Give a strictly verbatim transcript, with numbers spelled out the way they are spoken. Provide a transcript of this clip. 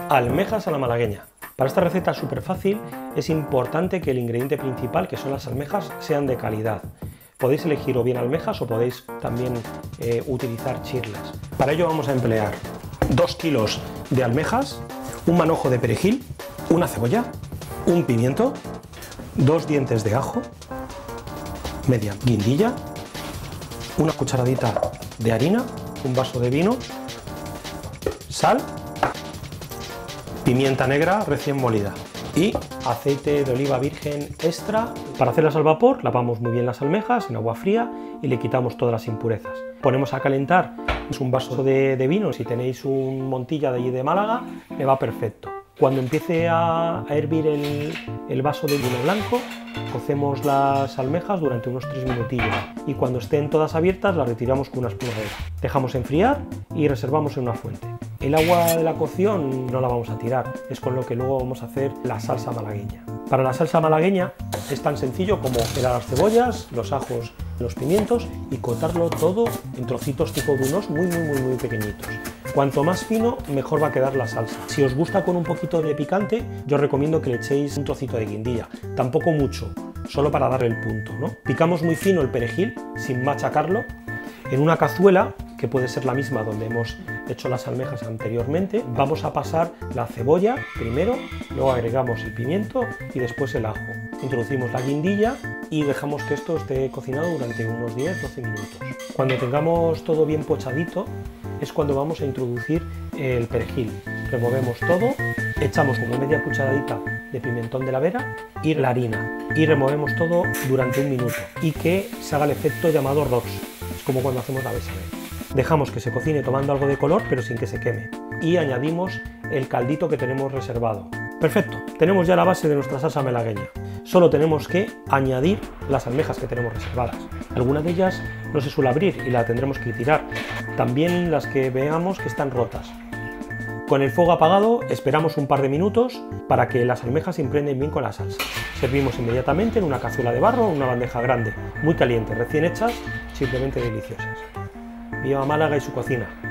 Almejas a la malagueña. Para esta receta súper fácil es importante que el ingrediente principal, que son las almejas, sean de calidad. Podéis elegir o bien almejas o podéis también eh, utilizar chirlas. Para ello vamos a emplear dos kilos de almejas, un manojo de perejil, una cebolla, un pimiento, dos dientes de ajo, media guindilla, una cucharadita de harina, un vaso de vino, sal, pimienta negra recién molida y aceite de oliva virgen extra. Para hacerlas al vapor lavamos muy bien las almejas en agua fría y le quitamos todas las impurezas. Ponemos a calentar un vaso de, de vino, si tenéis un Montilla de allí de Málaga le va perfecto. Cuando empiece a, a hervir el, el vaso de vino blanco, cocemos las almejas durante unos tres minutillos y cuando estén todas abiertas las retiramos con una esponjera. Dejamos enfriar y reservamos en una fuente. El agua de la cocción no la vamos a tirar, es con lo que luego vamos a hacer la salsa malagueña. Para la salsa malagueña es tan sencillo como pelar las cebollas, los ajos, los pimientos y cortarlo todo en trocitos tipo dunos muy muy muy muy pequeñitos. Cuanto más fino, mejor va a quedar la salsa. Si os gusta con un poquito de picante, yo os recomiendo que le echéis un trocito de guindilla, tampoco mucho, solo para darle el punto, ¿no? Picamos muy fino el perejil sin machacarlo en una cazuela, que puede ser la misma donde hemos hecho las almejas anteriormente. Vamos a pasar la cebolla primero, luego agregamos el pimiento y después el ajo. Introducimos la guindilla y dejamos que esto esté cocinado durante unos diez a doce minutos. Cuando tengamos todo bien pochadito es cuando vamos a introducir el perejil. Removemos todo, echamos como media cucharadita de pimentón de la Vera y la harina y removemos todo durante un minuto y que se haga el efecto llamado rox. Es como cuando hacemos la bechamel. Dejamos que se cocine tomando algo de color pero sin que se queme y añadimos el caldito que tenemos reservado. Perfecto, tenemos ya la base de nuestra salsa malagueña. Solo tenemos que añadir las almejas que tenemos reservadas. Alguna de ellas no se suele abrir y la tendremos que tirar. También las que veamos que están rotas. Con el fuego apagado esperamos un par de minutos para que las almejas se impregnen bien con la salsa. Servimos inmediatamente en una cazuela de barro o una bandeja grande, muy caliente, recién hechas, simplemente deliciosas. ¡Viva Málaga y su cocina!